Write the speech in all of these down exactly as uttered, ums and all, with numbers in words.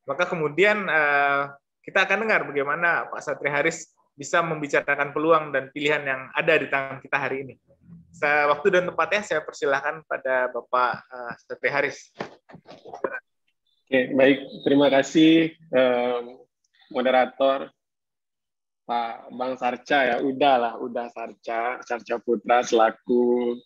Maka kemudian uh, kita akan dengar bagaimana Pak Satri Haris bisa membicarakan peluang dan pilihan yang ada di tangan kita hari ini. Waktu dan tempatnya saya persilahkan pada Bapak uh, Satri Haris. Oke, baik. Terima kasih um, moderator Pak Bang Sarca ya. Udahlah, udah Sarca, Sarca Putra selaku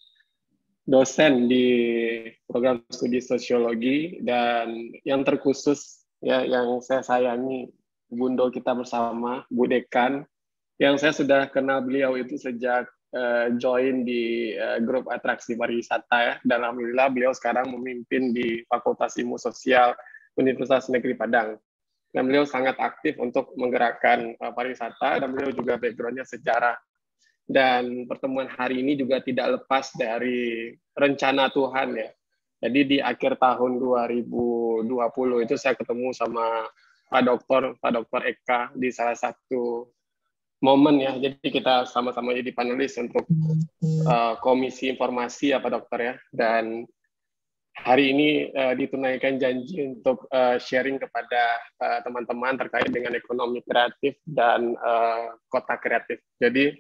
dosen di program studi sosiologi, dan yang terkhusus ya yang saya sayangi Bundo kita bersama, Bu Dekan, yang saya sudah kenal beliau itu sejak uh, join di uh, grup atraksi pariwisata ya. Dan alhamdulillah beliau sekarang memimpin di Fakultas Ilmu Sosial Universitas Negeri Padang. Dan beliau sangat aktif untuk menggerakkan uh, pariwisata, dan beliau juga background-nya sejarah. Dan pertemuan hari ini juga tidak lepas dari rencana Tuhan ya. Jadi di akhir tahun dua ribu dua puluh itu saya ketemu sama Pak Doktor, Pak Doktor Eka di salah satu momen ya. Jadi kita sama-sama jadi panelis untuk uh, komisi informasi ya Pak Dokter ya. Dan hari ini uh, ditunaikan janji untuk uh, sharing kepada teman-teman uh, terkait dengan ekonomi kreatif dan uh, kota kreatif. Jadi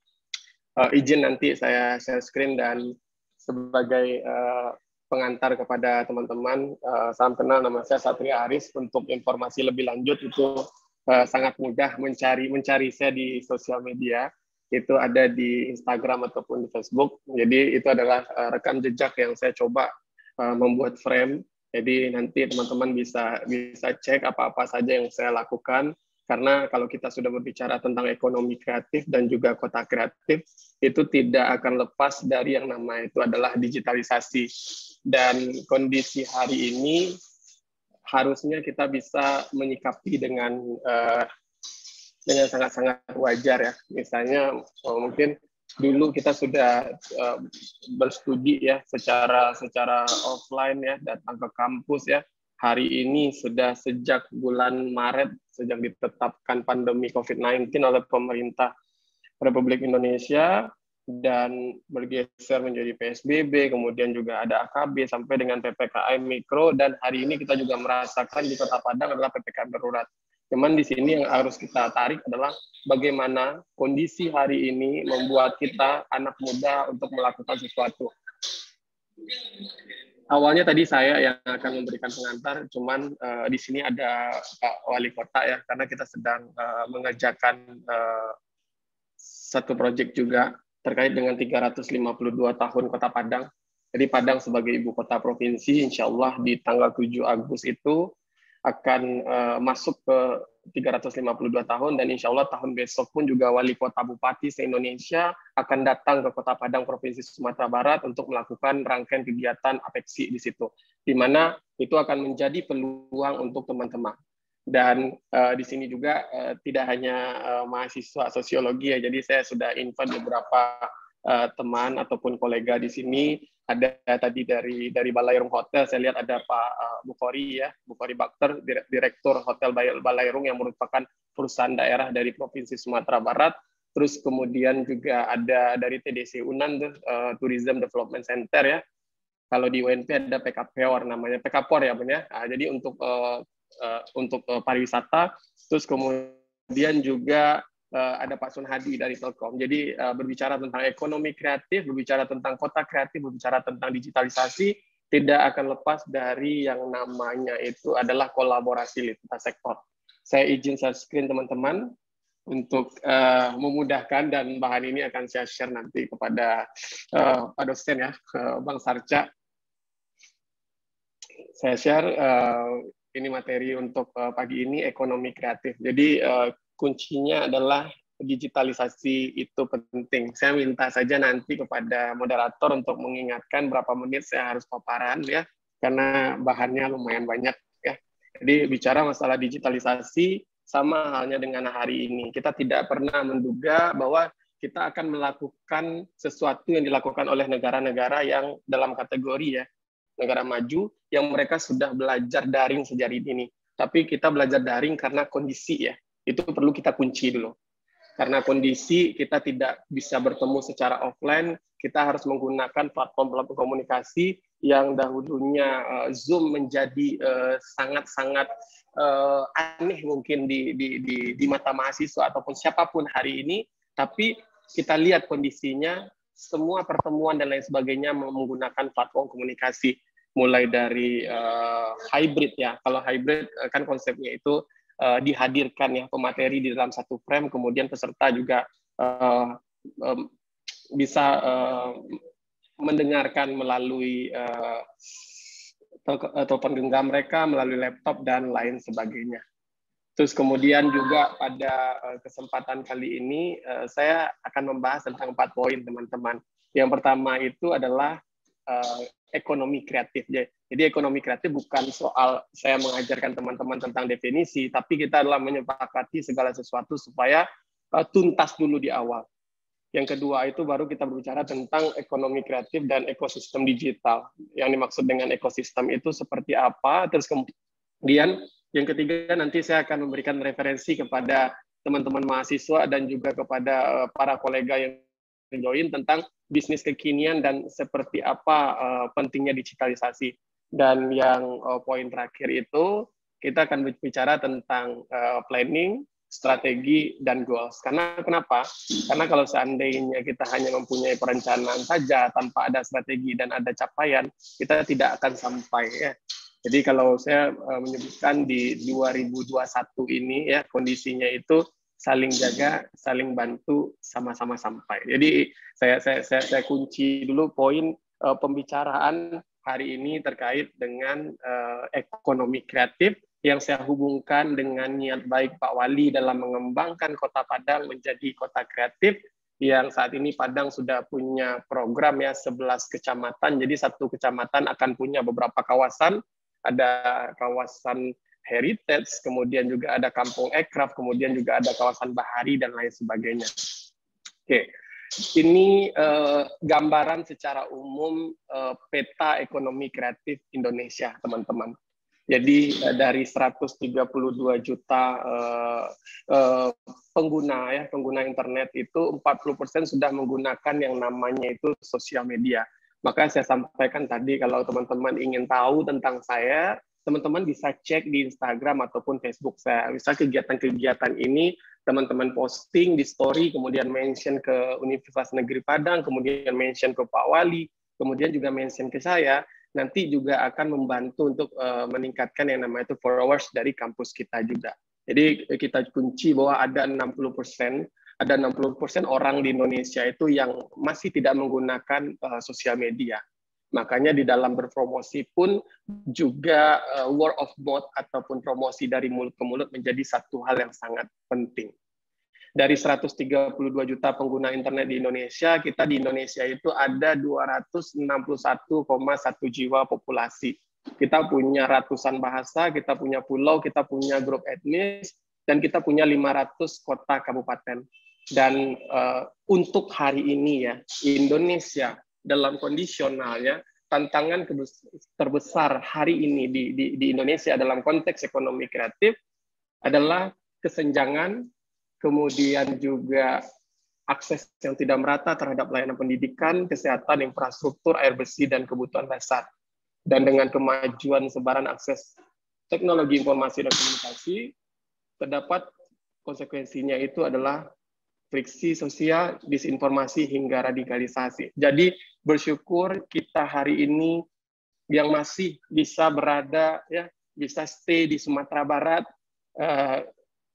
uh, izin nanti saya share screen, dan sebagai uh, pengantar kepada teman-teman, uh, salam kenal, nama saya Satri Haris. Untuk informasi lebih lanjut itu uh, sangat mudah mencari mencari saya di sosial media, itu ada di Instagram ataupun di Facebook. Jadi itu adalah uh, rekam jejak yang saya coba uh, membuat frame. Jadi nanti teman-teman bisa bisa cek apa-apa saja yang saya lakukan. Karena kalau kita sudah berbicara tentang ekonomi kreatif dan juga kota kreatif, itu tidak akan lepas dari yang nama itu adalah digitalisasi. Dan kondisi hari ini harusnya kita bisa menyikapi dengan uh, dengan sangat-sangat wajar ya. Misalnya oh, mungkin dulu kita sudah uh, berstudi ya secara secara offline ya, datang ke kampus ya. Hari ini sudah sejak bulan Maret, sejak ditetapkan pandemi COVID sembilan belas oleh pemerintah Republik Indonesia dan bergeser menjadi P S B B, kemudian juga ada A K B sampai dengan P P K M Mikro, dan hari ini kita juga merasakan di Kota Padang adalah P P K M darurat. Cuman di sini yang harus kita tarik adalah bagaimana kondisi hari ini membuat kita anak muda untuk melakukan sesuatu. Awalnya tadi saya yang akan memberikan pengantar, cuman uh, di sini ada Pak Wali Kota ya, karena kita sedang uh, mengerjakan uh, satu proyek juga terkait dengan tiga ratus lima puluh dua tahun Kota Padang. Jadi Padang sebagai ibu kota provinsi, insya Allah di tanggal tujuh Agustus itu akan uh, masuk ke tiga ratus lima puluh dua tahun, dan insya Allah tahun besok pun juga wali kota bupati se-Indonesia akan datang ke Kota Padang Provinsi Sumatera Barat untuk melakukan rangkaian kegiatan APEKSI di situ, di mana itu akan menjadi peluang untuk teman-teman. Dan uh, di sini juga uh, tidak hanya uh, mahasiswa sosiologi ya, jadi saya sudah invite beberapa uh, teman ataupun kolega di sini. Ada tadi dari dari Balairung Hotel, saya lihat ada Pak uh, Bukhari ya, Bukhari Bakter, Direktur Hotel Balairung yang merupakan perusahaan daerah dari Provinsi Sumatera Barat. Terus kemudian juga ada dari T D C Unan, uh, Tourism Development Center ya. Kalau di U N P ada P K P O R namanya, P K P O R ya Bun ya. Nah, jadi untuk uh, uh, untuk uh, pariwisata, terus kemudian juga Uh, ada Pak Sun Hadi dari Telkom. Jadi uh, berbicara tentang ekonomi kreatif, berbicara tentang kota kreatif, berbicara tentang digitalisasi, tidak akan lepas dari yang namanya itu adalah kolaborasi lintas sektor. Saya izin share screen teman-teman untuk uh, memudahkan, dan bahan ini akan saya share nanti kepada uh, Pak dosen ya, uh, Bang Sarca. Saya share uh, ini materi untuk uh, pagi ini, ekonomi kreatif. Jadi uh, kuncinya adalah digitalisasi itu penting. Saya minta saja nanti kepada moderator untuk mengingatkan berapa menit saya harus paparan ya, karena bahannya lumayan banyak ya. Jadi bicara masalah digitalisasi sama halnya dengan hari ini. Kita tidak pernah menduga bahwa kita akan melakukan sesuatu yang dilakukan oleh negara-negara yang dalam kategori ya, negara maju yang mereka sudah belajar daring sejak ini. Tapi kita belajar daring karena kondisi ya. Itu perlu kita kunci dulu. Karena kondisi kita tidak bisa bertemu secara offline, kita harus menggunakan platform-platform komunikasi yang dahulunya uh, Zoom menjadi sangat-sangat uh, aneh mungkin di, di, di, di mata mahasiswa ataupun siapapun hari ini, tapi kita lihat kondisinya, semua pertemuan dan lain sebagainya menggunakan platform komunikasi, mulai dari uh, hybrid ya. Kalau hybrid kan konsepnya itu uh, dihadirkan ya pemateri di dalam satu frame, kemudian peserta juga uh, um, bisa uh, mendengarkan melalui uh, telepon genggam mereka, melalui laptop dan lain sebagainya. Terus kemudian juga pada kesempatan kali ini uh, saya akan membahas tentang empat poin teman-teman. Yang pertama itu adalah uh, ekonomi kreatif. Jadi ekonomi kreatif bukan soal saya mengajarkan teman-teman tentang definisi, tapi kita adalah menyepakati segala sesuatu supaya uh, tuntas dulu di awal. Yang kedua itu baru kita berbicara tentang ekonomi kreatif dan ekosistem digital. Yang dimaksud dengan ekosistem itu seperti apa. Terus kemudian yang ketiga nanti saya akan memberikan referensi kepada teman-teman mahasiswa dan juga kepada para kolega yang join tentang bisnis kekinian dan seperti apa uh, pentingnya digitalisasi. Dan yang uh, poin terakhir itu kita akan berbicara tentang uh, planning, strategi, dan goals. Karena kenapa? Karena kalau seandainya kita hanya mempunyai perencanaan saja tanpa ada strategi dan ada capaian, kita tidak akan sampai ya. Jadi kalau saya uh, menyebutkan di dua ribu dua puluh satu ini ya kondisinya itu saling jaga, saling bantu, sama-sama sampai. Jadi saya saya saya, saya kunci dulu poin uh, pembicaraan hari ini terkait dengan uh, ekonomi kreatif yang saya hubungkan dengan niat baik Pak Wali dalam mengembangkan Kota Padang menjadi kota kreatif, yang saat ini Padang sudah punya program ya sebelas kecamatan, jadi satu kecamatan akan punya beberapa kawasan, ada kawasan heritage, kemudian juga ada kampung ekraf, kemudian juga ada kawasan bahari dan lain sebagainya. Oke, ini eh, gambaran secara umum eh, peta ekonomi kreatif Indonesia, teman-teman. Jadi dari seratus tiga puluh dua juta uh, uh, pengguna ya pengguna internet itu empat puluh persen sudah menggunakan yang namanya itu sosial media. Maka saya sampaikan tadi kalau teman-teman ingin tahu tentang saya, teman-teman bisa cek di Instagram ataupun Facebook saya. Misal kegiatan-kegiatan ini teman-teman posting di story, kemudian mention ke Universitas Negeri Padang, kemudian mention ke Pak Wali, kemudian juga mention ke saya. Nanti juga akan membantu untuk uh, meningkatkan yang namanya itu followers dari kampus kita juga. Jadi kita kunci bahwa ada enam puluh persen, ada enam puluh persen orang di Indonesia itu yang masih tidak menggunakan uh, sosial media. Makanya di dalam berpromosi pun juga uh, word of mouth ataupun promosi dari mulut ke mulut menjadi satu hal yang sangat penting. Dari seratus tiga puluh dua juta pengguna internet di Indonesia, kita di Indonesia itu ada dua ratus enam puluh satu koma satu jiwa populasi. Kita punya ratusan bahasa, kita punya pulau, kita punya grup etnis, dan kita punya lima ratus kota kabupaten. Dan uh, untuk hari ini ya, Indonesia dalam kondisionalnya, tantangan terbesar hari ini di, di, di Indonesia dalam konteks ekonomi kreatif adalah kesenjangan, kemudian juga akses yang tidak merata terhadap layanan pendidikan, kesehatan, infrastruktur, air bersih, dan kebutuhan dasar. Dan dengan kemajuan sebaran akses teknologi informasi dan komunikasi, terdapat konsekuensinya itu adalah friksi sosial, disinformasi, hingga radikalisasi. Jadi bersyukur kita hari ini yang masih bisa berada, ya bisa stay di Sumatera Barat, eh,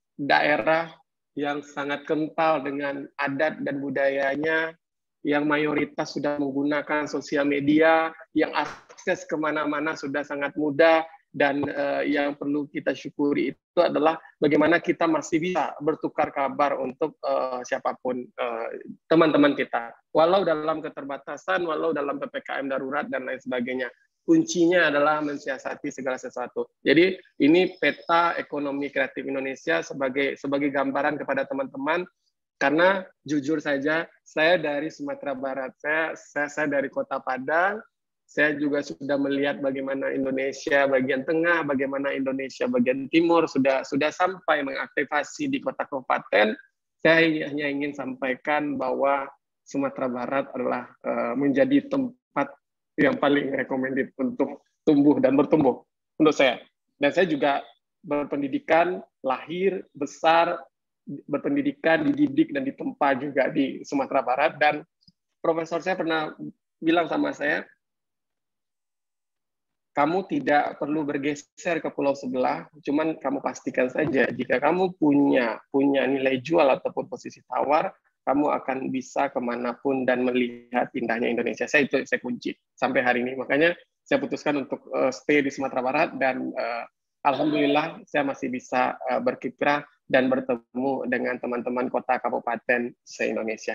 daerah yang sangat kental dengan adat dan budayanya, yang mayoritas sudah menggunakan sosial media, yang akses kemana-mana sudah sangat mudah, dan uh, yang perlu kita syukuri itu adalah bagaimana kita masih bisa bertukar kabar untuk uh, siapapun teman-teman uh, kita. Walau dalam keterbatasan, walau dalam P P K M darurat, dan lain sebagainya. Kuncinya adalah mensiasati segala sesuatu. Jadi ini peta ekonomi kreatif Indonesia sebagai sebagai gambaran kepada teman-teman, karena jujur saja saya dari Sumatera Barat, saya, saya saya dari Kota Padang, saya juga sudah melihat bagaimana Indonesia bagian tengah, bagaimana Indonesia bagian timur sudah sudah sampai mengaktifasi di kota kabupaten. Saya hanya ingin sampaikan bahwa Sumatera Barat adalah uh, menjadi tempat yang paling recommended untuk tumbuh dan bertumbuh untuk saya. Dan saya juga berpendidikan, lahir, besar, berpendidikan, dididik, dan ditempa juga di Sumatera Barat. Dan profesor saya pernah bilang sama saya, kamu tidak perlu bergeser ke pulau sebelah, cuman kamu pastikan saja jika kamu punya punya nilai jual ataupun posisi tawar, kamu akan bisa kemanapun dan melihat indahnya Indonesia. Saya itu saya kunci sampai hari ini. Makanya saya putuskan untuk uh, stay di Sumatera Barat, dan uh, alhamdulillah saya masih bisa uh, berkiprah dan bertemu dengan teman-teman kota kabupaten se-Indonesia.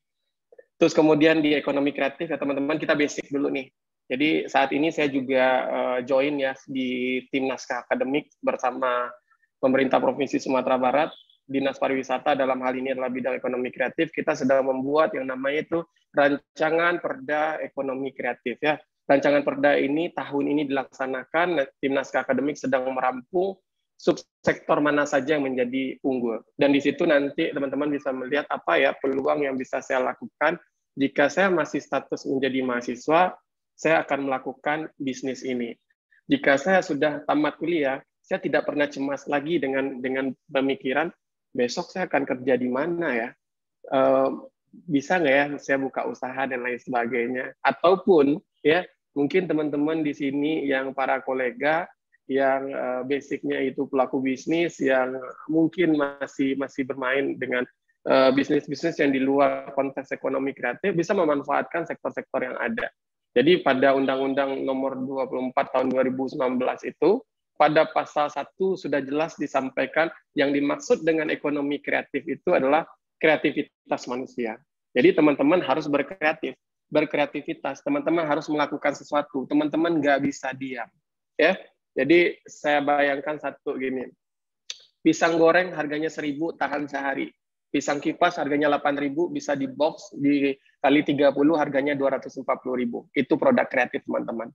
Terus kemudian di ekonomi kreatif ya teman-teman, kita basic dulu nih. Jadi saat ini saya juga uh, join ya di tim naskah akademik bersama pemerintah Provinsi Sumatera Barat, Dinas Pariwisata, dalam hal ini adalah bidang ekonomi kreatif. Kita sedang membuat yang namanya itu rancangan perda ekonomi kreatif ya. Rancangan perda ini tahun ini dilaksanakan, tim naskah akademik sedang merampung subsektor mana saja yang menjadi unggul. Dan di situ nanti teman-teman bisa melihat apa ya peluang yang bisa saya lakukan jika saya masih status menjadi mahasiswa. Saya akan melakukan bisnis ini. Jika saya sudah tamat kuliah, saya tidak pernah cemas lagi dengan dengan pemikiran besok saya akan kerja di mana ya, e, bisa nggak ya saya buka usaha dan lain sebagainya. Ataupun ya mungkin teman-teman di sini yang para kolega yang e, basicnya itu pelaku bisnis yang mungkin masih masih bermain dengan bisnis-bisnis yang di luar konteks ekonomi kreatif bisa memanfaatkan sektor-sektor yang ada. Jadi pada Undang-Undang Nomor dua puluh empat Tahun dua ribu sembilan belas itu, pada pasal satu sudah jelas disampaikan yang dimaksud dengan ekonomi kreatif itu adalah kreativitas manusia. Jadi teman-teman harus berkreatif, berkreativitas. Teman-teman harus melakukan sesuatu. Teman-teman nggak bisa diam. Ya, jadi saya bayangkan satu gini, pisang goreng harganya seribu tahan sehari. Pisang kipas harganya delapan ribu, bisa di box, dikali tiga puluh harganya dua ratus empat puluh ribu. Itu produk kreatif, teman-teman.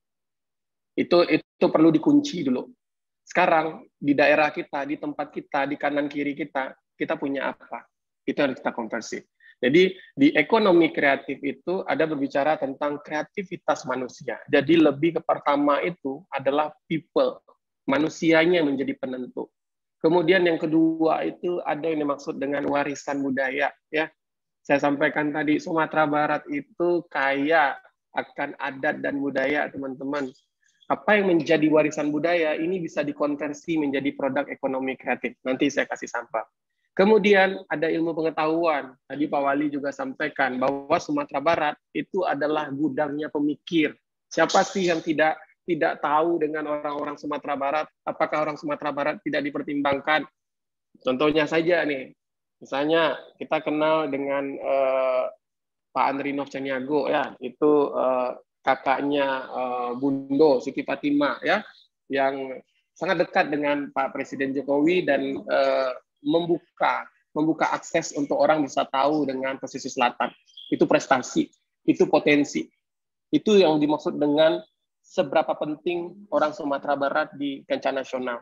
Itu itu perlu dikunci dulu. Sekarang, di daerah kita, di tempat kita, di kanan kiri kita, kita punya apa? Itu harus kita konversi. Jadi, di ekonomi kreatif itu ada berbicara tentang kreativitas manusia. Jadi, lebih ke pertama itu adalah people. Manusianya menjadi penentu. Kemudian yang kedua itu ada yang dimaksud dengan warisan budaya ya. Saya sampaikan tadi Sumatera Barat itu kaya akan adat dan budaya, teman-teman. Apa yang menjadi warisan budaya ini bisa dikonversi menjadi produk ekonomi kreatif. Nanti saya kasih sampel. Kemudian ada ilmu pengetahuan. Tadi Pak Wali juga sampaikan bahwa Sumatera Barat itu adalah gudangnya pemikir. Siapa sih yang tidak tidak tahu dengan orang-orang Sumatera Barat? Apakah orang Sumatera Barat tidak dipertimbangkan? Contohnya saja nih, misalnya kita kenal dengan uh, Pak Andrinov Caniago ya, itu uh, kakaknya uh, Bundo Siti Fatimah ya, yang sangat dekat dengan Pak Presiden Jokowi dan uh, membuka membuka akses untuk orang bisa tahu dengan pesisir selatan. Itu prestasi, itu potensi. Itu yang dimaksud dengan seberapa penting orang Sumatera Barat di kancah nasional.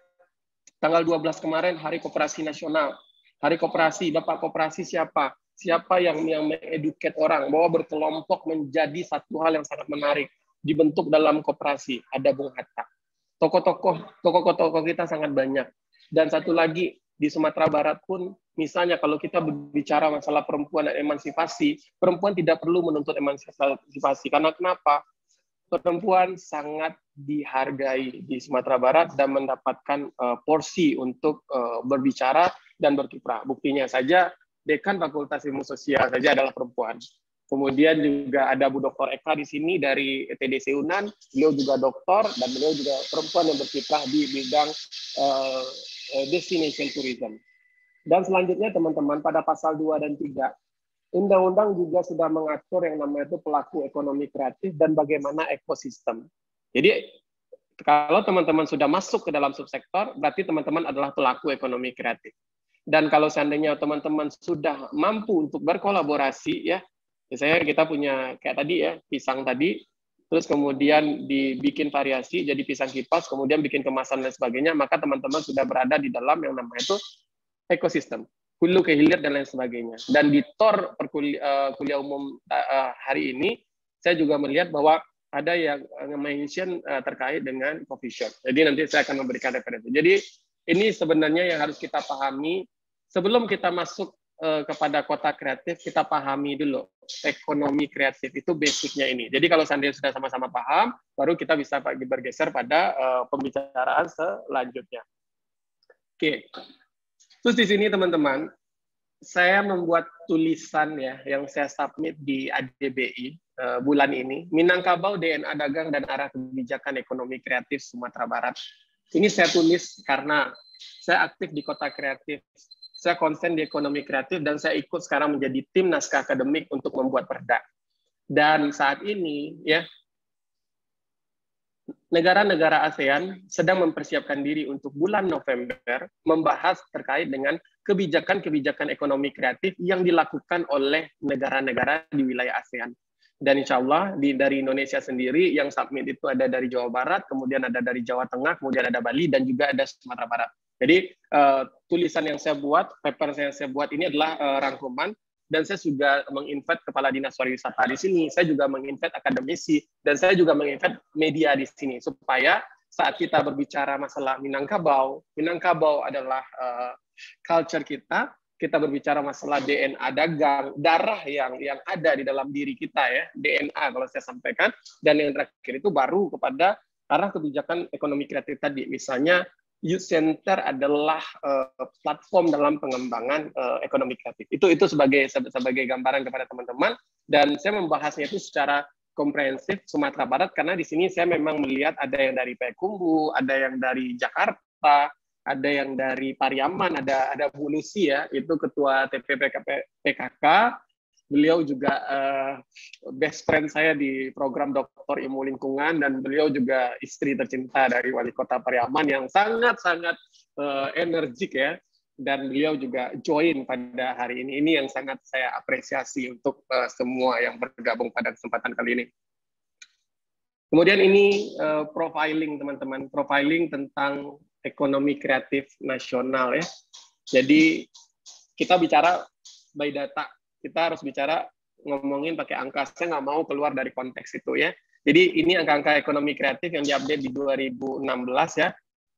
Tanggal dua belas kemarin Hari Koperasi Nasional. Hari Koperasi, Bapak Koperasi siapa? Siapa yang yang mengeduket orang bahwa berkelompok menjadi satu hal yang sangat menarik. Dibentuk dalam koperasi, ada Bung Hatta. Tokoh-tokoh tokoh-tokoh kita sangat banyak. Dan satu lagi di Sumatera Barat pun, misalnya kalau kita berbicara masalah perempuan dan emansipasi, perempuan tidak perlu menuntut emansipasi. Karena kenapa? Perempuan sangat dihargai di Sumatera Barat dan mendapatkan uh, porsi untuk uh, berbicara dan berkiprah. Buktinya saja, Dekan Fakultas Ilmu Sosial saja adalah perempuan. Kemudian juga ada Bu Doktor Eka di sini dari T D C Unan, beliau juga doktor dan beliau juga perempuan yang berkiprah di bidang uh, destination tourism. Dan selanjutnya teman-teman pada pasal dua dan tiga, Undang-undang juga sudah mengatur yang namanya itu pelaku ekonomi kreatif dan bagaimana ekosistem. Jadi kalau teman-teman sudah masuk ke dalam subsektor, berarti teman-teman adalah pelaku ekonomi kreatif. Dan kalau seandainya teman-teman sudah mampu untuk berkolaborasi, ya, misalnya kita punya kayak tadi ya, pisang tadi, terus kemudian dibikin variasi jadi pisang kipas, kemudian bikin kemasan dan sebagainya, maka teman-teman sudah berada di dalam yang namanya itu ekosistem. Hulu ke hilir dan lain sebagainya. Dan di T O R perkuliah uh, kuliah umum uh, hari ini, saya juga melihat bahwa ada yang mention uh, terkait dengan coffee shop. Jadi nanti saya akan memberikan referensi. Jadi ini sebenarnya yang harus kita pahami sebelum kita masuk uh, kepada kota kreatif, kita pahami dulu ekonomi kreatif itu basicnya ini. Jadi kalau seandainya sudah sama-sama paham, baru kita bisa bergeser pada uh, pembicaraan selanjutnya. Oke. Terus di sini teman-teman, saya membuat tulisan ya yang saya submit di A D B I uh, bulan ini, Minangkabau D N A Dagang dan Arah Kebijakan Ekonomi Kreatif Sumatera Barat. Ini saya tulis karena saya aktif di kota kreatif, saya konsen di ekonomi kreatif, dan saya ikut sekarang menjadi tim naskah akademik untuk membuat perda. Dan saat ini ya, negara-negara ASEAN sedang mempersiapkan diri untuk bulan November membahas terkait dengan kebijakan-kebijakan ekonomi kreatif yang dilakukan oleh negara-negara di wilayah ASEAN. Dan insya Allah di, dari Indonesia sendiri yang submit itu ada dari Jawa Barat, kemudian ada dari Jawa Tengah, kemudian ada Bali, dan juga ada Sumatera Barat. Jadi uh, tulisan yang saya buat, paper yang saya buat ini adalah uh, rangkuman. Dan saya juga menginvite Kepala Dinas Pariwisata di sini, saya juga menginvite akademisi, dan saya juga menginvite media di sini, supaya saat kita berbicara masalah Minangkabau, Minangkabau adalah uh, culture kita, kita berbicara masalah D N A dagang, darah yang yang ada di dalam diri kita ya, D N A kalau saya sampaikan, dan yang terakhir itu baru kepada arah kebijakan ekonomi kreatif tadi, misalnya Youth Center adalah uh, platform dalam pengembangan uh, ekonomi kreatif. Itu itu sebagai sebagai gambaran kepada teman-teman, dan saya membahasnya itu secara komprehensif Sumatera Barat karena di sini saya memang melihat ada yang dari Payakumbuh, ada yang dari Jakarta, ada yang dari Pariaman, ada ada Bu Lucy ya, itu ketua T P P K K. Beliau juga uh, best friend saya di program Doktor Ilmu Lingkungan, dan beliau juga istri tercinta dari Wali Kota Pariaman yang sangat-sangat uh, energik ya, dan beliau juga join pada hari ini. Ini yang sangat saya apresiasi untuk uh, semua yang bergabung pada kesempatan kali ini. Kemudian ini uh, profiling teman-teman, profiling tentang ekonomi kreatif nasional ya. Jadi kita bicara by data. Kita harus bicara ngomongin pakai angka. Saya nggak mau keluar dari konteks itu ya. Jadi ini angka-angka ekonomi kreatif yang diupdate di dua ribu enam belas ya.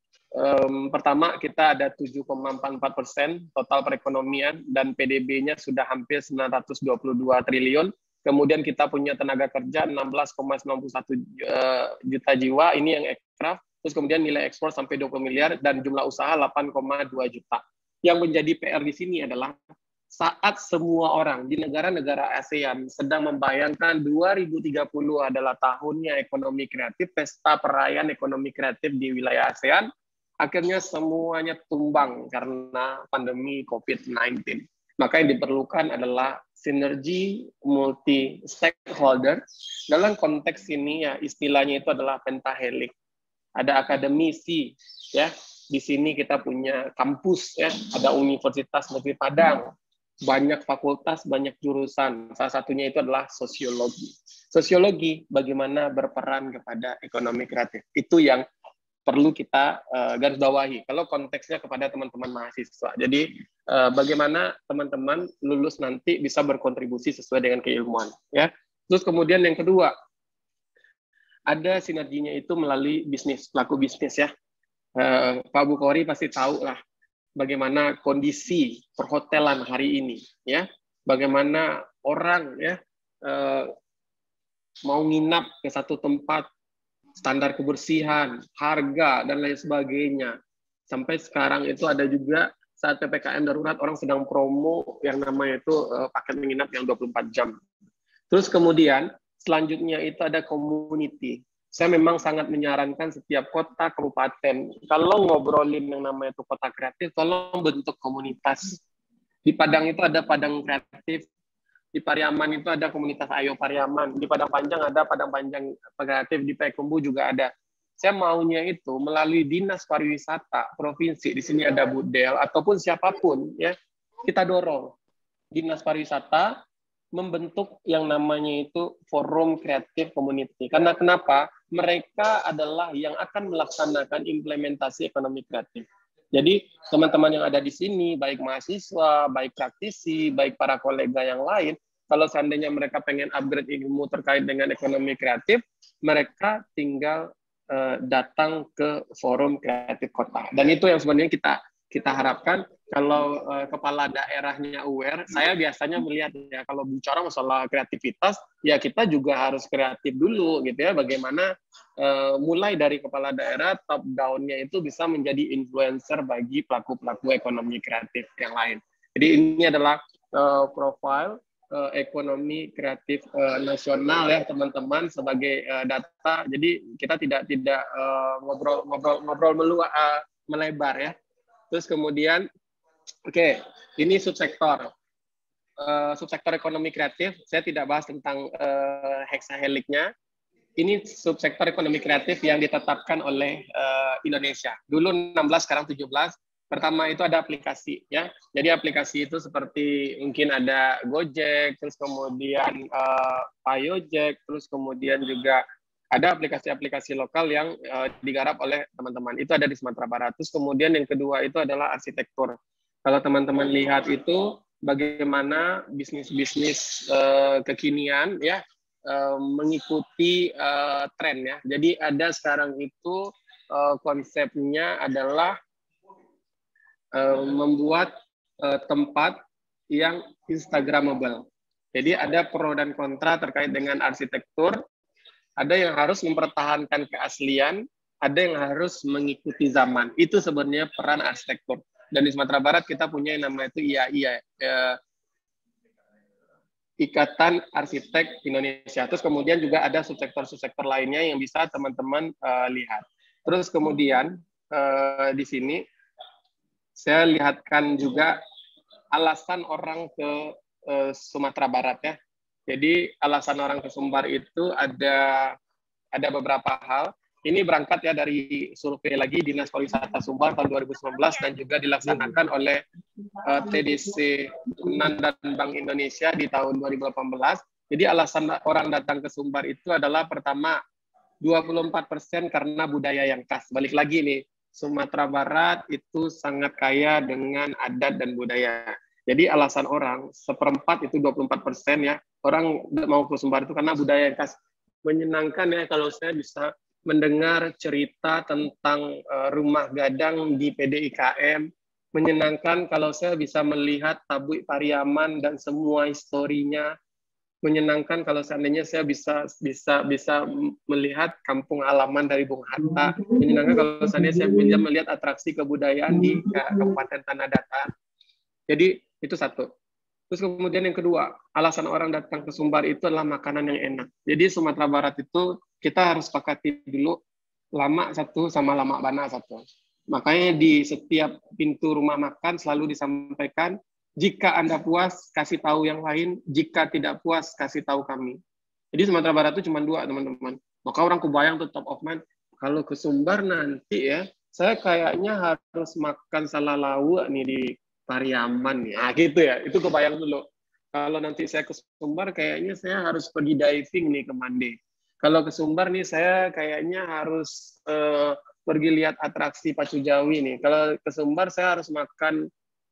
Um, pertama kita ada tujuh koma empat puluh empat persen total perekonomian dan P D B-nya sudah hampir sembilan ratus dua puluh dua triliun. Kemudian kita punya tenaga kerja enam belas koma sembilan puluh satu juta jiwa. Ini yang aircraft. Terus kemudian nilai ekspor sampai dua puluh miliar dan jumlah usaha delapan koma dua juta. Yang menjadi P R di sini adalah saat semua orang di negara-negara ASEAN sedang membayangkan dua ribu tiga puluh adalah tahunnya ekonomi kreatif, pesta perayaan ekonomi kreatif di wilayah ASEAN, akhirnya semuanya tumbang karena pandemi COVID sembilan belas. Maka yang diperlukan adalah sinergi multi stakeholder. Dalam konteks ini ya istilahnya itu adalah pentahelix. Ada akademisi ya. Di sini kita punya kampus ya, ada Universitas Negeri Padang. Banyak fakultas, banyak jurusan. Salah satunya itu adalah sosiologi. Sosiologi bagaimana berperan kepada ekonomi kreatif. Itu yang perlu kita uh, garis bawahi. Kalau konteksnya kepada teman-teman mahasiswa. Jadi uh, bagaimana teman-teman lulus nanti bisa berkontribusi sesuai dengan keilmuan. Ya. Terus kemudian yang kedua, ada sinerginya itu melalui bisnis, pelaku bisnis ya. Uh, Pak Bukhari pasti tahu lah bagaimana kondisi perhotelan hari ini, ya, bagaimana orang ya eh, mau nginap ke satu tempat, standar kebersihan, harga dan lain sebagainya. Sampai sekarang itu ada juga saat P P K M darurat orang sedang promo yang namanya itu eh, paket menginap yang dua puluh empat jam. Terus kemudian selanjutnya itu ada community. Saya memang sangat menyarankan setiap kota, kabupaten, kalau ngobrolin yang namanya itu kota kreatif, tolong bentuk komunitas. Di Padang itu ada Padang Kreatif, di Pariaman itu ada komunitas Ayo Pariaman, di Padang Panjang ada Padang Panjang Kreatif, di Payakumbuh juga ada. Saya maunya itu melalui Dinas Pariwisata Provinsi, di sini ada Bu Del, ataupun siapapun, ya kita dorong Dinas Pariwisata membentuk yang namanya itu forum kreatif community. Karena kenapa? Mereka adalah yang akan melaksanakan implementasi ekonomi kreatif. Jadi teman-teman yang ada di sini, baik mahasiswa, baik praktisi, baik para kolega yang lain, kalau seandainya mereka pengen upgrade ilmu terkait dengan ekonomi kreatif, mereka tinggal uh, datang ke forum kreatif kota. Dan itu yang sebenarnya kita kita harapkan. Kalau uh, kepala daerahnya aware, saya biasanya melihat ya kalau bicara masalah kreativitas, ya kita juga harus kreatif dulu gitu ya. Bagaimana uh, mulai dari kepala daerah top down-nya itu bisa menjadi influencer bagi pelaku-pelaku ekonomi kreatif yang lain. Jadi ini adalah uh, profil uh, ekonomi kreatif uh, nasional ya teman-teman sebagai uh, data. Jadi kita tidak tidak ngobrol-ngobrol uh, uh, melebar ya. Terus kemudian oke, okay, ini subsektor. Uh, subsektor ekonomi kreatif, saya tidak bahas tentang uh, hexaheliknya. Ini subsektor ekonomi kreatif yang ditetapkan oleh uh, Indonesia. Dulu enam belas, sekarang tujuh belas. Pertama itu ada aplikasi, ya. Jadi aplikasi itu seperti mungkin ada Gojek, terus kemudian uh, Payojek, terus kemudian juga ada aplikasi-aplikasi lokal yang uh, digarap oleh teman-teman. Itu ada di Sumatera Barat. Terus kemudian yang kedua itu adalah arsitektur. Kalau teman-teman lihat itu bagaimana bisnis-bisnis uh, kekinian ya uh, mengikuti uh, tren ya. Jadi ada sekarang itu uh, konsepnya adalah uh, membuat uh, tempat yang instagramable. Jadi ada pro dan kontra terkait dengan arsitektur. Ada yang harus mempertahankan keaslian, ada yang harus mengikuti zaman. Itu sebenarnya peran arsitektur. Dan di Sumatera Barat kita punya yang namanya itu I A I, ya, Ikatan Arsitek Indonesia. Terus kemudian juga ada subsektor-subsektor lainnya yang bisa teman-teman uh, lihat. Terus kemudian uh, di sini saya lihatkan juga alasan orang ke uh, Sumatera Barat ya. Jadi alasan orang ke Sumbar itu ada ada beberapa hal. Ini berangkat ya dari survei lagi Dinas Pariwisata Sumbar tahun dua ribu sembilan belas dan juga dilaksanakan oleh uh, T D C UNAN dan Bank Indonesia di tahun dua ribu delapan belas. Jadi alasan orang datang ke Sumbar itu adalah pertama dua puluh empat persen karena budaya yang khas. Balik lagi nih, Sumatera Barat itu sangat kaya dengan adat dan budaya. Jadi alasan orang seperempat itu dua puluh empat persen ya. Orang mau ke Sumbar itu karena budaya yang khas. Menyenangkan ya kalau saya bisa mendengar cerita tentang uh, rumah gadang di P D I K M. Menyenangkan kalau saya bisa melihat Tabui Pariaman dan semua historinya. Menyenangkan kalau seandainya saya bisa bisa bisa melihat kampung halaman dari Bung Hatta. Menyenangkan kalau seandainya saya bisa melihat atraksi kebudayaan di Kabupaten Tanah Datar. Jadi itu satu. Terus kemudian yang kedua, alasan orang datang ke Sumbar itu adalah makanan yang enak. Jadi Sumatera Barat itu kita harus sepakati dulu lama satu sama lama bana satu. Makanya di setiap pintu rumah makan selalu disampaikan, jika Anda puas, kasih tahu yang lain. Jika tidak puas, kasih tahu kami. Jadi Sumatera Barat itu cuma dua, teman-teman. Maka orang kebayang tuh top of mind. Kalau ke Sumbar nanti ya, saya kayaknya harus makan salalawak nih di Pariaman ya. Nah, gitu ya. Itu kebayang dulu. Kalau nanti saya ke Sumbar, kayaknya saya harus pergi diving nih ke Mande. Kalau ke Sumbar nih, saya kayaknya harus uh, pergi lihat atraksi Pacu Jawi nih. Kalau ke Sumbar, saya harus makan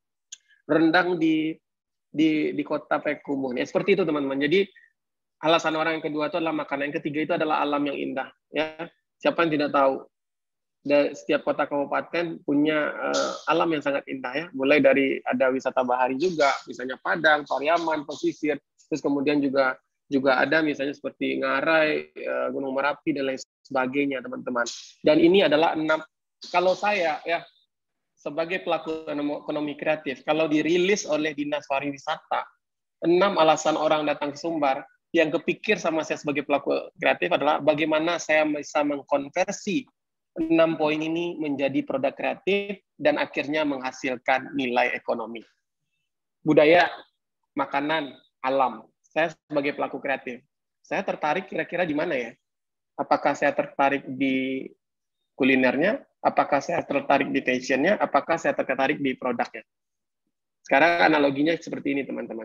rendang di di di kota Pekumun. Ya, seperti itu teman-teman. Jadi alasan orang yang kedua itu adalah makanan. Yang ketiga itu adalah alam yang indah. Ya, siapa yang tidak tahu? Dan setiap kota kabupaten punya uh, alam yang sangat indah ya. Mulai dari ada wisata bahari juga, misalnya Padang, Pariaman, pesisir. Terus kemudian juga juga ada misalnya seperti Ngarai, uh, Gunung Merapi dan lain sebagainya teman-teman. Dan ini adalah enam. Kalau saya ya sebagai pelaku ekonomi kreatif, kalau dirilis oleh Dinas Pariwisata, enam alasan orang datang ke Sumbar, yang kepikir sama saya sebagai pelaku kreatif adalah bagaimana saya bisa mengkonversi enam poin ini menjadi produk kreatif dan akhirnya menghasilkan nilai ekonomi. Budaya, makanan, alam. Saya sebagai pelaku kreatif, saya tertarik kira-kira di mana ya? Apakah saya tertarik di kulinernya? Apakah saya tertarik di fashionnya? Apakah saya tertarik di produknya? Sekarang analoginya seperti ini, teman-teman.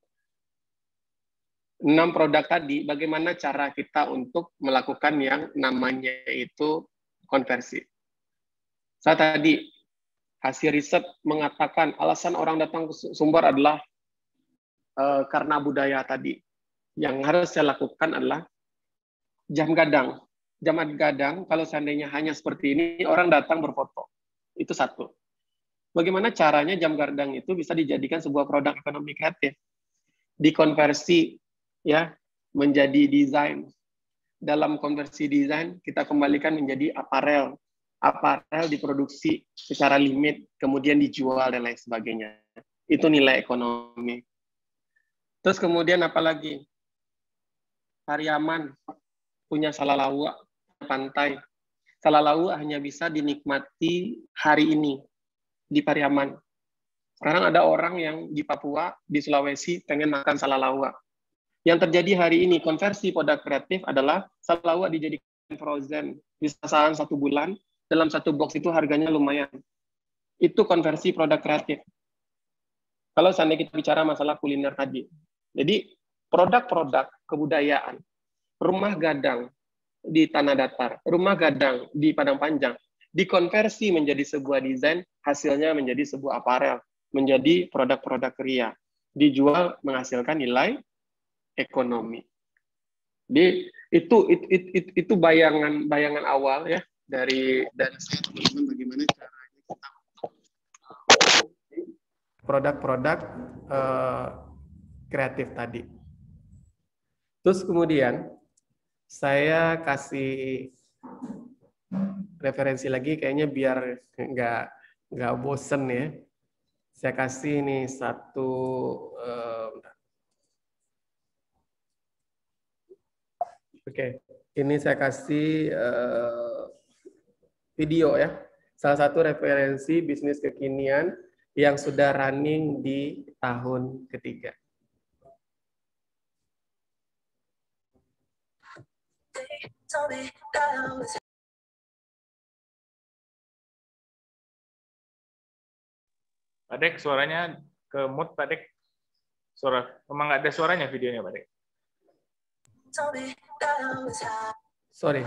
Enam produk tadi, bagaimana cara kita untuk melakukan yang namanya itu konversi. Saya tadi hasil riset mengatakan alasan orang datang ke Sumbar adalah uh, karena budaya tadi. Yang harus saya lakukan adalah jam gadang. Jam gadang, kalau seandainya hanya seperti ini, orang datang berfoto. Itu satu. Bagaimana caranya jam gadang itu bisa dijadikan sebuah produk ekonomi kreatif? Dikonversi ya menjadi desain. Dalam konversi desain, kita kembalikan menjadi aparel. Aparel diproduksi secara limit, kemudian dijual dan lain sebagainya. Itu nilai ekonomi. Terus kemudian apalagi? Pariaman punya Salalaua pantai. Salalaua hanya bisa dinikmati hari ini di Pariaman. Sekarang ada orang yang di Papua, di Sulawesi pengen makan Salalaua. Yang terjadi hari ini konversi produk kreatif adalah Salalaua dijadikan frozen, bisa tahan satu bulan. Dalam satu box itu harganya lumayan. Itu konversi produk kreatif. Kalau seandainya kita bicara masalah kuliner tadi. Jadi produk-produk kebudayaan, rumah gadang di Tanah Datar, rumah gadang di Padang Panjang, dikonversi menjadi sebuah desain, hasilnya menjadi sebuah aparel, menjadi produk-produk kria, dijual menghasilkan nilai ekonomi. Jadi itu itu itu, itu bayangan bayangan awal ya dari dari saya teman-teman bagaimana caranya kita produk-produk uh, kreatif tadi. Terus kemudian saya kasih referensi lagi kayaknya biar nggak nggak bosen ya. Saya kasih nih satu uh, oke, okay. Ini saya kasih uh, video ya. Salah satu referensi bisnis kekinian yang sudah running di tahun ketiga. Pak Dek, suaranya ke mute, Pak Dek. Suara, memang nggak ada suaranya videonya, Pak Dek. Sorry.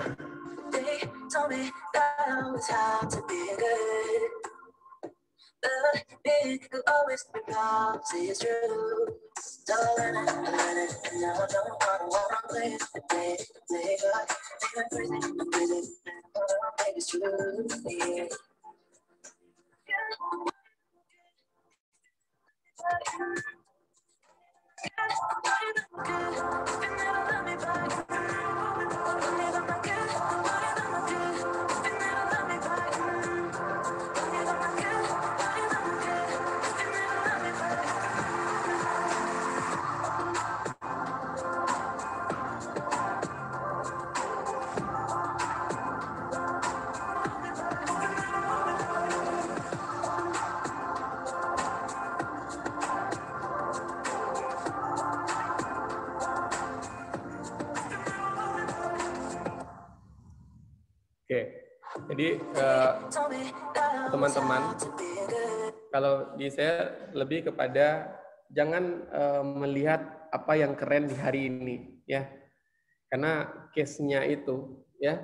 Oke, jadi teman-teman, uh, kalau di saya lebih kepada jangan uh, melihat apa yang keren di hari ini, ya, karena case-nya itu, ya,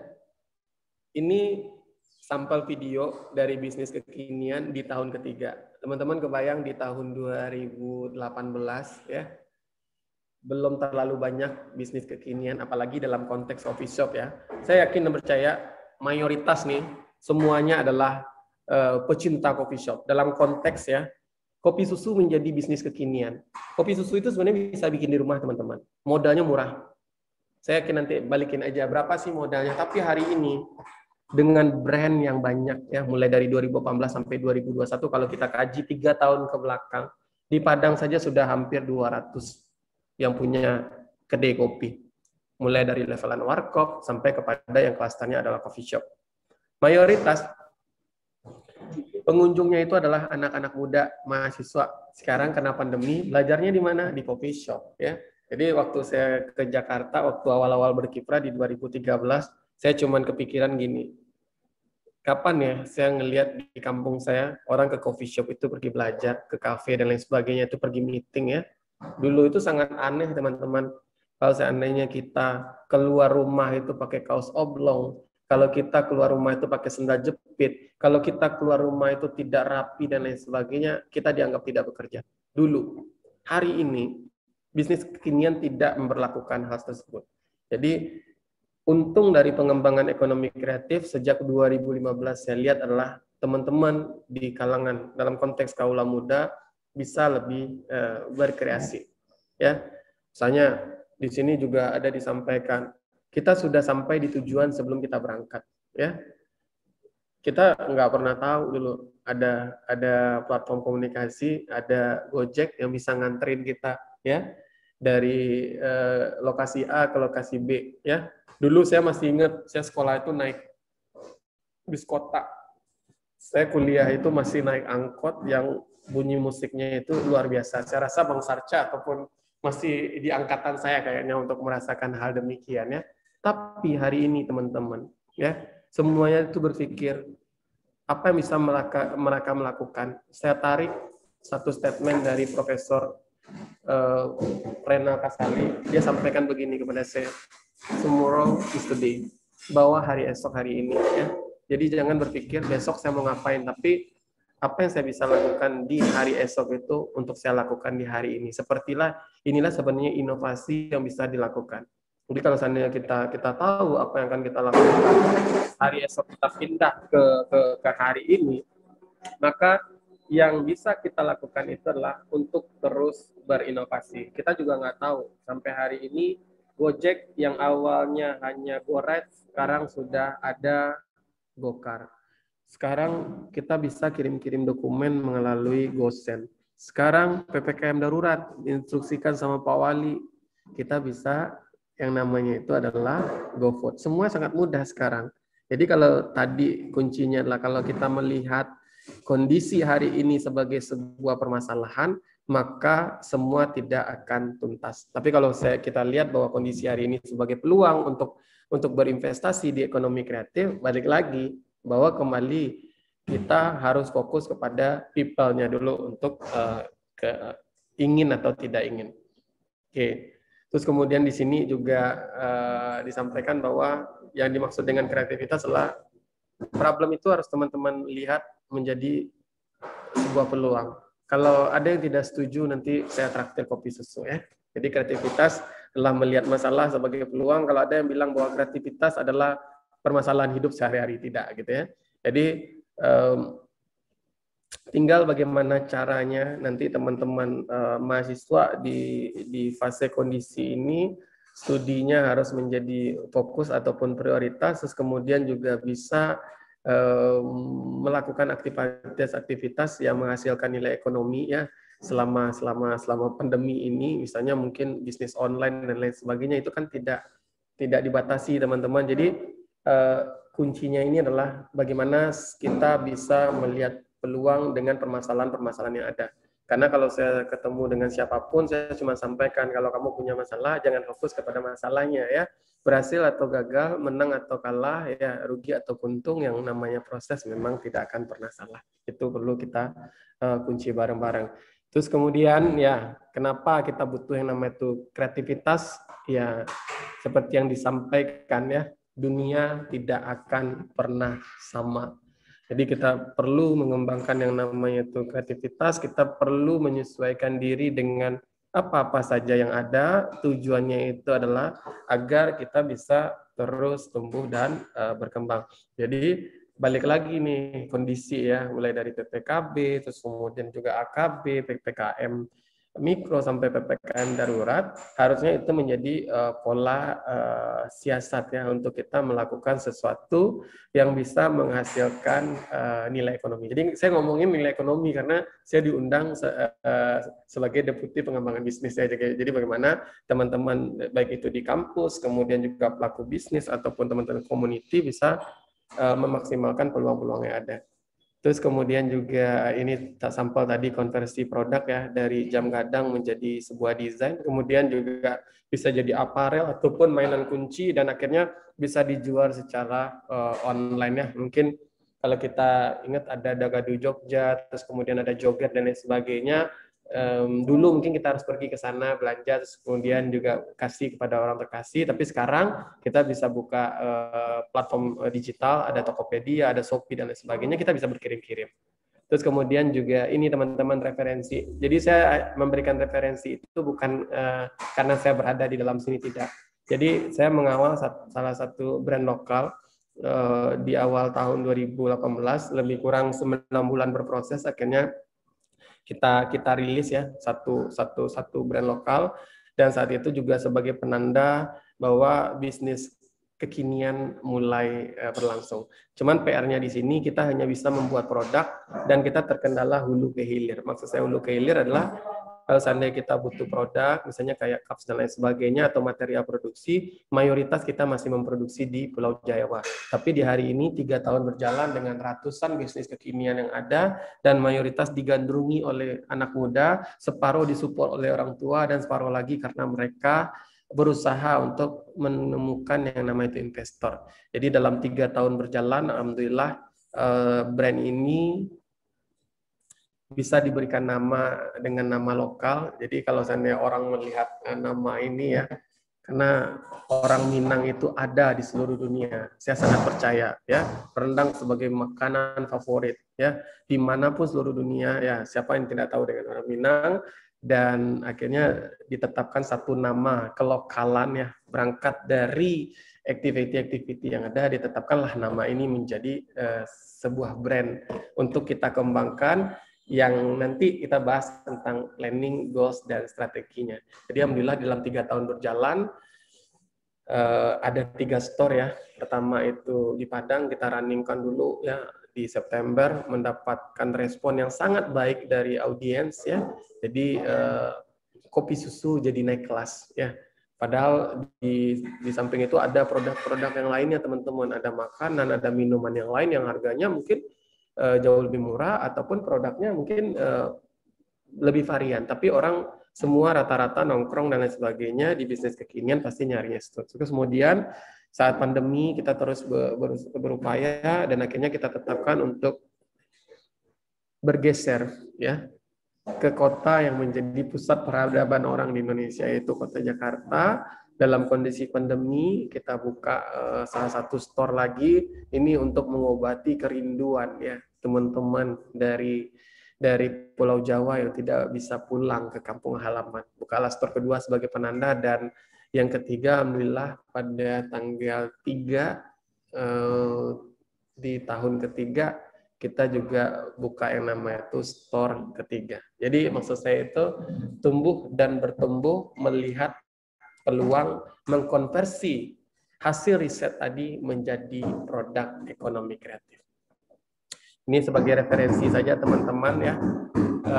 ini sampel video dari bisnis kekinian di tahun ketiga. Teman-teman kebayang di tahun dua ribu delapan belas, ya, belum terlalu banyak bisnis kekinian, apalagi dalam konteks coffee shop, ya. Saya yakin dan percaya mayoritas nih semuanya adalah uh, pecinta coffee shop. Dalam konteks ya, kopi susu menjadi bisnis kekinian. Kopi susu itu sebenarnya bisa bikin di rumah teman-teman. Modalnya murah. Saya yakin nanti balikin aja berapa sih modalnya. Tapi hari ini dengan brand yang banyak ya, mulai dari dua ribu delapan belas sampai dua ribu dua puluh satu, kalau kita kaji tiga tahun ke belakang, di Padang saja sudah hampir dua ratus yang punya kedai kopi. Mulai dari levelan warkop sampai kepada yang klasternya adalah coffee shop. Mayoritas pengunjungnya itu adalah anak-anak muda, mahasiswa. Sekarang karena pandemi, belajarnya di mana? Di coffee shop, ya. Jadi waktu saya ke Jakarta, waktu awal-awal berkiprah di dua ribu tiga belas, saya cuman kepikiran gini. Kapan ya saya ngelihat di kampung saya orang ke coffee shop itu pergi belajar, ke kafe dan lain sebagainya itu pergi meeting ya. Dulu itu sangat aneh teman-teman. Kalau seandainya kita keluar rumah itu pakai kaos oblong, kalau kita keluar rumah itu pakai sendal jepit, kalau kita keluar rumah itu tidak rapi dan lain sebagainya, kita dianggap tidak bekerja. Dulu, hari ini bisnis kekinian tidak memberlakukan hal tersebut. Jadi untung dari pengembangan ekonomi kreatif sejak dua ribu lima belas saya lihat adalah teman-teman di kalangan dalam konteks kaula muda bisa lebih uh, berkreasi. Ya, misalnya di sini juga ada disampaikan kita sudah sampai di tujuan sebelum kita berangkat. Ya, kita nggak pernah tahu dulu ada ada platform komunikasi, ada Gojek yang bisa nganterin kita, ya, dari uh, lokasi A ke lokasi B. Ya, dulu saya masih ingat saya sekolah itu naik bis kota. Saya kuliah itu masih naik angkot yang bunyi musiknya itu luar biasa. Saya rasa Bang Sarca ataupun masih di angkatan saya kayaknya untuk merasakan hal demikian, ya. Tapi hari ini teman-teman, ya, semuanya itu berpikir apa yang bisa mereka, mereka melakukan. Saya tarik satu statement dari Profesor uh, Rena Kasali. Dia sampaikan begini kepada saya, tomorrow is today, bahwa hari esok hari ini, ya. Jadi jangan berpikir besok saya mau ngapain, tapi apa yang saya bisa lakukan di hari esok itu untuk saya lakukan di hari ini. Sepertilah inilah sebenarnya inovasi yang bisa dilakukan. Jadi kalau seandainya kita kita tahu apa yang akan kita lakukan hari esok, kita pindah ke ke, ke hari ini, maka yang bisa kita lakukan itu adalah untuk terus berinovasi. Kita juga nggak tahu sampai hari ini Gojek yang awalnya hanya GoRide sekarang sudah ada Gokar. Sekarang kita bisa kirim-kirim dokumen melalui GoSend. Sekarang P P K M darurat diinstruksikan sama Pak Wali, kita bisa yang namanya itu adalah GoFood. Semua sangat mudah sekarang. Jadi kalau tadi kuncinya adalah kalau kita melihat kondisi hari ini sebagai sebuah permasalahan, maka semua tidak akan tuntas. Tapi kalau saya kita lihat bahwa kondisi hari ini sebagai peluang untuk untuk berinvestasi di ekonomi kreatif, balik lagi bahwa kembali kita harus fokus kepada people-nya dulu untuk uh, ke, uh, ingin atau tidak ingin. Oke. Okay. Terus kemudian di sini juga uh, disampaikan bahwa yang dimaksud dengan kreativitas adalah problem itu harus teman-teman lihat menjadi sebuah peluang. Kalau ada yang tidak setuju, nanti saya traktir kopi susu, ya. Jadi kreativitas adalah melihat masalah sebagai peluang. Kalau ada yang bilang bahwa kreativitas adalah permasalahan hidup sehari-hari, tidak, gitu ya. Jadi um, tinggal bagaimana caranya nanti teman-teman uh, mahasiswa di di fase kondisi ini studinya harus menjadi fokus ataupun prioritas, terus kemudian juga bisa um, melakukan aktivitas-aktivitas yang menghasilkan nilai ekonomi, ya, selama selama selama pandemi ini, misalnya mungkin bisnis online dan lain sebagainya, itu kan tidak tidak dibatasi, teman-teman. Jadi uh, kuncinya ini adalah bagaimana kita bisa melihat peluang dengan permasalahan-permasalahan yang ada. Karena kalau saya ketemu dengan siapapun, saya cuma sampaikan kalau kamu punya masalah, jangan fokus kepada masalahnya, ya. Berhasil atau gagal, menang atau kalah, ya, rugi atau untung, yang namanya proses memang tidak akan pernah salah. Itu perlu kita uh, kunci bareng-bareng. Terus kemudian, ya, kenapa kita butuh yang namanya itu kreativitas? Ya, seperti yang disampaikan, ya, dunia tidak akan pernah sama. Jadi kita perlu mengembangkan yang namanya itu kreativitas, kita perlu menyesuaikan diri dengan apa-apa saja yang ada. Tujuannya itu adalah agar kita bisa terus tumbuh dan uh, berkembang. Jadi balik lagi nih kondisi, ya, mulai dari P P K B, terus kemudian juga A K B, P P K M mikro sampai P P K M darurat, harusnya itu menjadi uh, pola uh, siasat, ya, untuk kita melakukan sesuatu yang bisa menghasilkan uh, nilai ekonomi. Jadi saya ngomongin nilai ekonomi karena saya diundang se uh, sebagai deputi pengembangan bisnis, ya. Jadi bagaimana teman-teman baik itu di kampus, kemudian juga pelaku bisnis ataupun teman-teman community bisa uh, memaksimalkan peluang-peluang yang ada. Terus kemudian juga ini tak sampel tadi konversi produk, ya, dari jam gadang menjadi sebuah desain, kemudian juga bisa jadi aparel ataupun mainan kunci, dan akhirnya bisa dijual secara uh, online, ya. Mungkin kalau kita ingat ada Dagadu Jogja, terus kemudian ada joget dan lain sebagainya. Um, dulu mungkin kita harus pergi ke sana belanja, terus kemudian juga kasih kepada orang terkasih. Tapi sekarang kita bisa buka uh, platform digital, ada Tokopedia, ada Shopee dan lain sebagainya. Kita bisa berkirim-kirim. Terus kemudian juga ini teman-teman referensi. Jadi saya memberikan referensi itu bukan uh, karena saya berada di dalam sini, tidak. Jadi saya mengawal sat, salah satu brand lokal uh, di awal tahun dua ribu delapan belas, lebih kurang sembilan bulan berproses, akhirnya kita kita rilis ya satu satu satu brand lokal, dan saat itu juga sebagai penanda bahwa bisnis kekinian mulai uh, berlangsung. Cuman P R-nya di sini kita hanya bisa membuat produk dan kita terkendala hulu ke hilir. Maksud saya hulu ke hilir adalah kalau seandainya kita butuh produk, misalnya kayak cups dan lain sebagainya atau material produksi, mayoritas kita masih memproduksi di Pulau Jawa. Tapi di hari ini tiga tahun berjalan dengan ratusan bisnis kekinian yang ada dan mayoritas digandrungi oleh anak muda, separuh disupport oleh orang tua dan separuh lagi karena mereka berusaha untuk menemukan yang namanya itu investor. Jadi dalam tiga tahun berjalan, alhamdulillah brand ini bisa diberikan nama dengan nama lokal. Jadi kalau seandainya orang melihat nama ini ya, karena orang Minang itu ada di seluruh dunia. Saya sangat percaya ya, rendang sebagai makanan favorit ya, dimanapun seluruh dunia ya. Siapa yang tidak tahu dengan orang Minang? Dan akhirnya ditetapkan satu nama kelokalan ya, berangkat dari activity-activity yang ada, ditetapkanlah nama ini menjadi uh, sebuah brand untuk kita kembangkan, yang nanti kita bahas tentang planning, goals, dan strateginya. Jadi alhamdulillah dalam tiga tahun berjalan, uh, ada tiga store ya. Pertama itu di Padang, kita runningkan dulu ya di September, mendapatkan respon yang sangat baik dari audiens ya. Jadi uh, kopi susu jadi naik kelas ya. Padahal di, di samping itu ada produk-produk yang lainnya teman-teman, ada makanan, ada minuman yang lain yang harganya mungkin Uh, jauh lebih murah, ataupun produknya mungkin uh, lebih varian, tapi orang semua rata-rata nongkrong dan lain sebagainya di bisnis kekinian pasti nyarinya itu. Terus kemudian saat pandemi kita terus ber, ber, berupaya dan akhirnya kita tetapkan untuk bergeser ya ke kota yang menjadi pusat peradaban orang di Indonesia, yaitu kota Jakarta. Dalam kondisi pandemi, kita buka uh, salah satu store lagi, ini untuk mengobati kerinduan ya teman-teman dari dari Pulau Jawa yang tidak bisa pulang ke kampung halaman. Bukalah store kedua sebagai penanda, dan yang ketiga, alhamdulillah pada tanggal tiga uh, di tahun ketiga kita juga buka yang namanya itu store ketiga. Jadi maksud saya itu tumbuh dan bertumbuh melihat peluang mengkonversi hasil riset tadi menjadi produk ekonomi kreatif. Ini sebagai referensi saja teman-teman ya. E,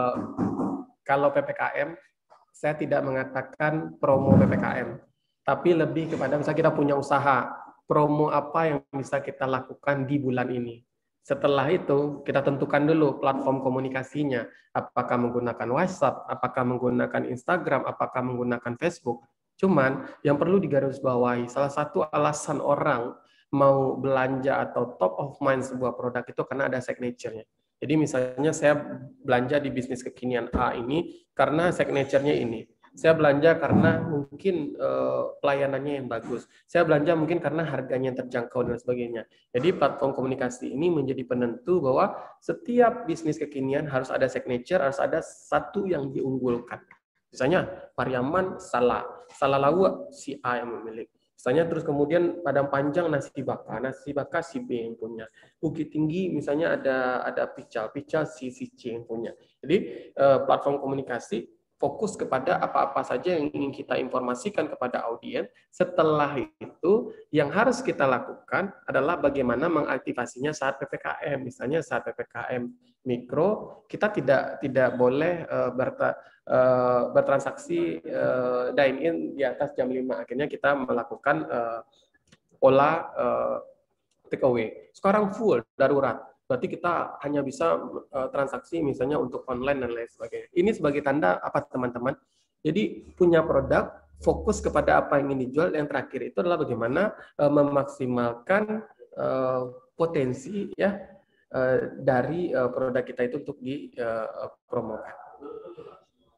kalau P P K M, saya tidak mengatakan promo P P K M, tapi lebih kepada misalnya kita punya usaha, promo apa yang bisa kita lakukan di bulan ini. Setelah itu kita tentukan dulu platform komunikasinya, apakah menggunakan WhatsApp, apakah menggunakan Instagram, apakah menggunakan Facebook. Cuman yang perlu digarisbawahi, salah satu alasan orang mau belanja atau top of mind sebuah produk itu karena ada signature-nya. Jadi misalnya saya belanja di bisnis kekinian A ini karena signature-nya ini. Saya belanja karena mungkin uh, pelayanannya yang bagus. Saya belanja mungkin karena harganya yang terjangkau dan sebagainya. Jadi platform komunikasi ini menjadi penentu bahwa setiap bisnis kekinian harus ada signature, harus ada satu yang diunggulkan. Misalnya Pariaman salah, salah lawa si A yang memiliki. Misalnya terus kemudian Padang Panjang nasi baka, nasi baka si B yang punya. Bukit Tinggi misalnya ada ada pical, pical si si C yang punya. Jadi eh, platform komunikasi fokus kepada apa-apa saja yang ingin kita informasikan kepada audiens. Setelah itu yang harus kita lakukan adalah bagaimana mengaktifasinya saat P P K M. Misalnya saat P P K M mikro, kita tidak tidak boleh uh, berta, uh, bertransaksi uh, dine in di atas jam lima. Akhirnya kita melakukan uh, pola uh, take away. Sekarang full darurat. Berarti kita hanya bisa uh, transaksi misalnya untuk online dan lain sebagainya. Ini sebagai tanda apa teman-teman? Jadi punya produk, fokus kepada apa yang ingin dijual. Yang terakhir itu adalah bagaimana uh, memaksimalkan uh, potensi ya uh, dari uh, produk kita itu untuk dipromokan.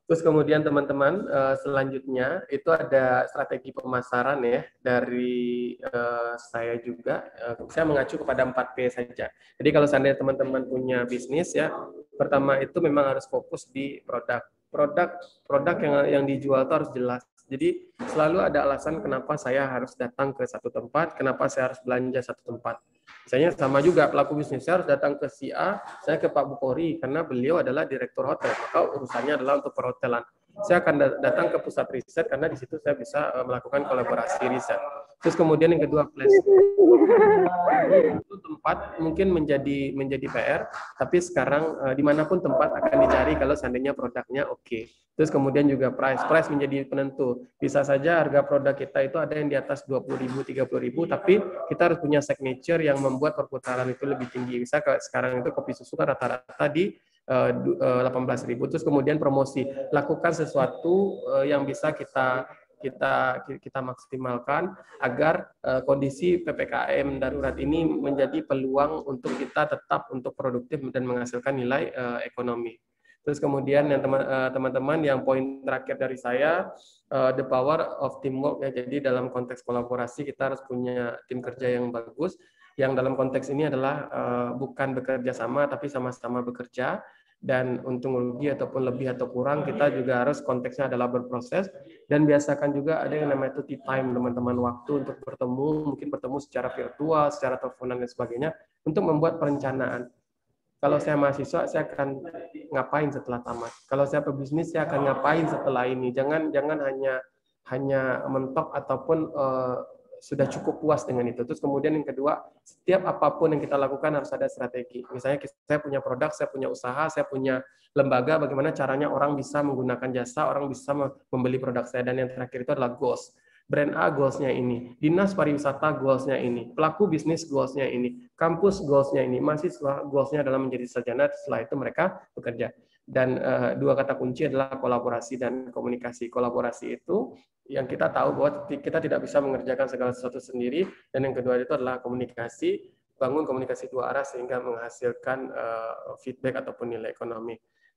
Terus kemudian teman-teman uh, selanjutnya itu ada strategi pemasaran ya dari uh, saya juga. Uh, saya mengacu kepada empat P saja. Jadi kalau seandainya teman-teman punya bisnis ya, pertama itu memang harus fokus di produk. Produk produk yang yang dijual itu harus jelas. Jadi selalu ada alasan kenapa saya harus datang ke satu tempat, kenapa saya harus belanja satu tempat. Misalnya sama juga pelaku bisnis, saya harus datang ke si A, saya ke Pak Bukhori karena beliau adalah direktur hotel, maka urusannya adalah untuk perhotelan. Saya akan datang ke pusat riset karena di situ saya bisa melakukan kolaborasi riset. Terus kemudian yang kedua, place. Itu tempat mungkin menjadi menjadi P R, tapi sekarang dimanapun tempat akan dicari kalau seandainya produknya oke. Okay. Terus kemudian juga price, price menjadi penentu. Bisa saja harga produk kita itu ada yang di atas dua puluh ribu, tiga puluh ribu, tapi kita harus punya signature yang membuat perputaran itu lebih tinggi. Bisa sekarang itu kopi susu kan rata-rata di delapan belas ribu. Terus kemudian promosi, lakukan sesuatu yang bisa kita kita kita maksimalkan agar uh, kondisi P P K M darurat ini menjadi peluang untuk kita tetap untuk produktif dan menghasilkan nilai uh, ekonomi. Terus kemudian yang teman-teman uh, yang poin terakhir dari saya, uh, the power of teamwork ya. Jadi dalam konteks kolaborasi kita harus punya tim kerja yang bagus. Yang dalam konteks ini adalah uh, bukan bekerja sama tapi sama-sama bekerja. Dan untung rugi ataupun lebih atau kurang kita juga harus konteksnya adalah berproses, dan biasakan juga ada yang namanya tea time teman-teman, waktu untuk bertemu, mungkin bertemu secara virtual, secara teleponan dan sebagainya untuk membuat perencanaan. Kalau saya mahasiswa saya akan ngapain setelah tamat, kalau saya pebisnis saya akan ngapain setelah ini. Jangan jangan hanya hanya mentok ataupun uh, sudah cukup puas dengan itu. Terus kemudian yang kedua, setiap apapun yang kita lakukan harus ada strategi. Misalnya saya punya produk, saya punya usaha, saya punya lembaga, bagaimana caranya orang bisa menggunakan jasa, orang bisa membeli produk saya. Dan yang terakhir itu adalah goals. Brand A goals-nya ini, dinas pariwisata goals-nya ini, pelaku bisnis goals-nya ini, kampus goals-nya ini, mahasiswa goals-nya adalah menjadi sarjana, setelah itu mereka bekerja. Dan uh, dua kata kunci adalah kolaborasi dan komunikasi. Kolaborasi itu yang kita tahu bahwa kita tidak bisa mengerjakan segala sesuatu sendiri, dan yang kedua itu adalah komunikasi, bangun komunikasi dua arah sehingga menghasilkan uh, feedback ataupun nilai ekonomi.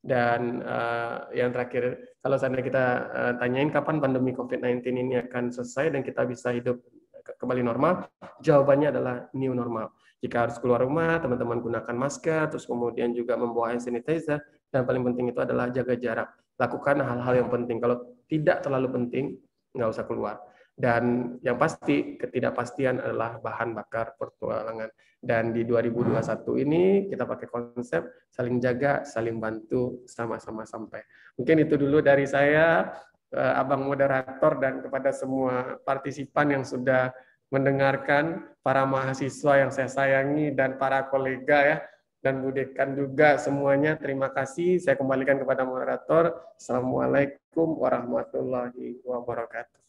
Dan uh, yang terakhir, kalau seandainya kita uh, tanyain kapan pandemi COVID sembilan belas ini akan selesai dan kita bisa hidup kembali normal, jawabannya adalah new normal. Jika harus keluar rumah, teman-teman gunakan masker, terus kemudian juga membawa hand sanitizer, dan paling penting itu adalah jaga jarak. Lakukan hal-hal yang penting. Kalau tidak terlalu penting, nggak usah keluar. Dan yang pasti, ketidakpastian adalah bahan bakar petualangan. Dan di dua ribu dua puluh satu ini, kita pakai konsep saling jaga, saling bantu, sama-sama sampai. Mungkin itu dulu dari saya, Abang Moderator, dan kepada semua partisipan yang sudah mendengarkan, para mahasiswa yang saya sayangi, dan para kolega ya, dan Bu Dekan juga semuanya, terima kasih. Saya kembalikan kepada moderator. Assalamualaikum warahmatullahi wabarakatuh.